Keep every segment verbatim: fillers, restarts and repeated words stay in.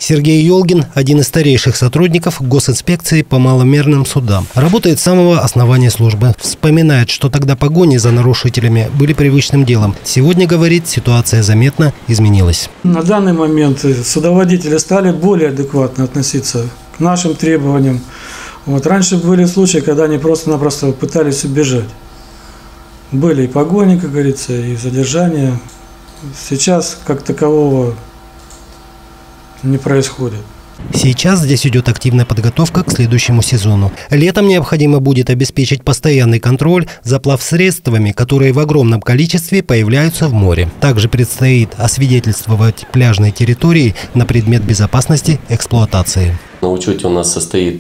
Сергей Ёлгин – один из старейших сотрудников госинспекции по маломерным судам. Работает с самого основания службы. Вспоминает, что тогда погони за нарушителями были привычным делом. Сегодня, говорит, ситуация заметно изменилась. На данный момент судоводители стали более адекватно относиться к нашим требованиям. Вот. Раньше были случаи, когда они просто-напросто пытались убежать. Были и погони, как говорится, и задержания. Сейчас как такового не происходит. Сейчас здесь идет активная подготовка к следующему сезону. Летом необходимо будет обеспечить постоянный контроль за плавсредствами, которые в огромном количестве появляются в море. Также предстоит освидетельствовать пляжные территории на предмет безопасности эксплуатации. На учете у нас состоит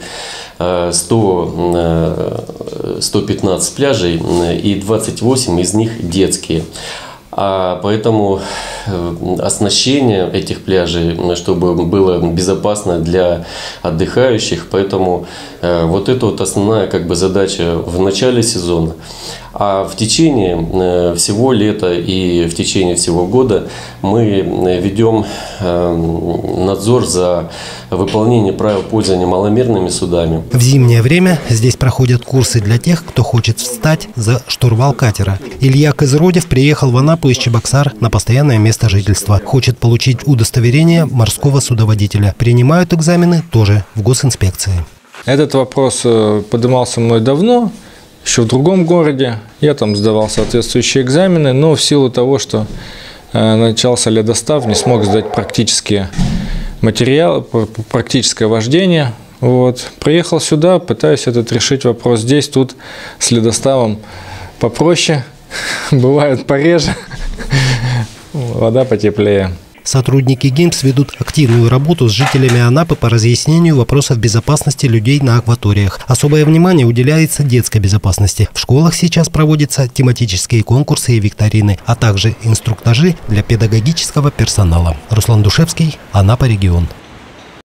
сто, сто пятнадцать пляжей, и двадцать восемь из них детские. А поэтому оснащение этих пляжей, чтобы было безопасно для отдыхающих, поэтому вот это вот основная как бы задача в начале сезона. А в течение всего лета и в течение всего года мы ведем надзор за выполнением правил пользования маломерными судами. В зимнее время здесь проходят курсы для тех, кто хочет встать за штурвал катера. Илья Козыродев приехал в Анапу из Чебоксар на постоянное место жительства. Хочет получить удостоверение морского судоводителя. Принимают экзамены тоже в госинспекции. Этот вопрос поднимался мной давно. Еще в другом городе. Я там сдавал соответствующие экзамены, но в силу того, что э, начался ледостав, не смог сдать практические материалы, практическое вождение. Вот. Приехал сюда, пытаюсь этот решить вопрос здесь, тут с ледоставом попроще, бывает пореже, вода потеплее. Сотрудники ГИМС ведут активную работу с жителями Анапы по разъяснению вопросов безопасности людей на акваториях. Особое внимание уделяется детской безопасности. В школах сейчас проводятся тематические конкурсы и викторины, а также инструктажи для педагогического персонала. Руслан Душевский, Анапа регион.